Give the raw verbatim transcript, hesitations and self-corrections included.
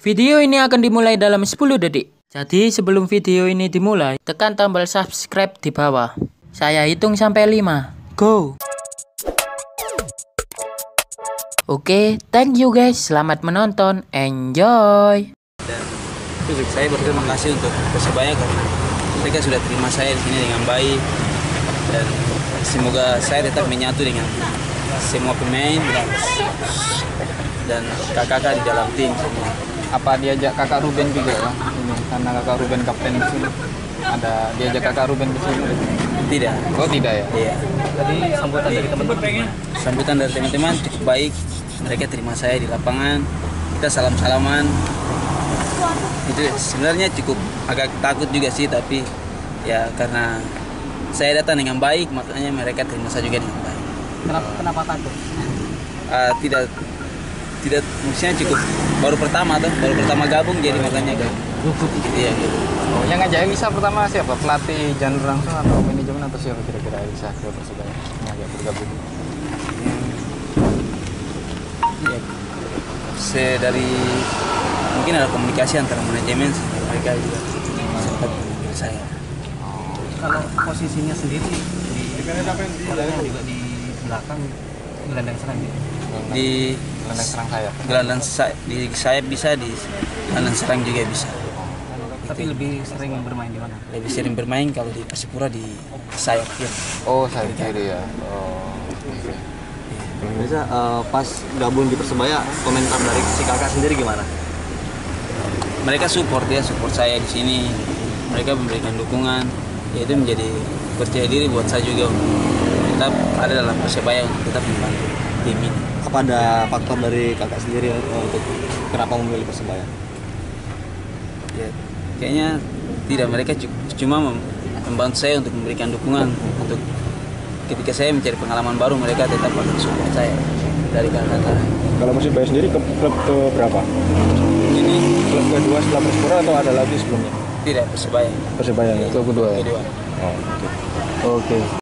Video ini akan dimulai dalam sepuluh detik. Jadi sebelum video ini dimulai, tekan tombol subscribe di bawah. Saya hitung sampai lima. Go! Oke, thank you guys. Selamat menonton. Enjoy! Dan saya berterima kasih untuk Persebaya karena mereka sudah terima saya di sini dengan baik. Dan semoga saya tetap menyatu dengan semua pemain dan, dan kakak-kakak di dalam tim semua. Apa diajak kakak Ruben juga ya? Ini karena kakak Ruben kapten di sini. Ada diajak kakak Ruben ke sini? Tidak. Oh tidak ya? Iya. Tadi sambutan dari teman-teman. Sambutan dari teman-teman cukup baik. Mereka terima saya di lapangan. Kita salam-salaman. Itu sebenarnya cukup agak takut juga sih, tapi ya karena saya datang dengan baik, makanya mereka terima saya juga dengan baik. Kenapa kenapa takut? Uh, tidak tidak maksudnya cukup baru pertama tuh baru pertama gabung jadi makanya gabung. Iya gitu. Oh, yang ngajakin Isa pertama siapa? Pelatih Jan langsung atau manajemen atau siapa kira-kira Isa ke Persebaya ngajak bergabung? Hmm. Ya, se dari mungkin ada komunikasi antara manajemen sama mereka juga sempat memanggil saya. Kalau posisinya sendiri di katanya juga di belakang gelandang serang ya? Di gelandang serang sayap. Gelandang sa- di sayap bisa, di gelandang serang juga bisa. Tapi Itu. lebih sering bermain di mana? Lebih sering bermain kalau di Persipura di sayap kiri. Oh sayap kiri ya. Oh. Bisa uh, pas gabung di Persebaya, komentar dari si kakak sendiri gimana? Mereka support ya, support saya di sini. Mereka memberikan dukungan. Ya, itu menjadi percaya diri buat saya juga untuk tetap ada dalam Persebaya untuk tetap membantu tim ini. Apa ada faktor dari kakak sendiri uh, untuk kenapa memilih Persebaya? Ya, kayaknya tidak, mereka cuma membantu saya untuk memberikan dukungan untuk ketika saya mencari pengalaman baru, mereka tetap akan support saya dari kakak-kakak. Kalau Persebaya sendiri ke klub ke berapa? Ini Klub kedua setelah Persipura atau ada lagi sebelumnya? tidak, Persebaya. Persebaya ya. Klub kedua ya. Kedua. Oh, oke. Oke.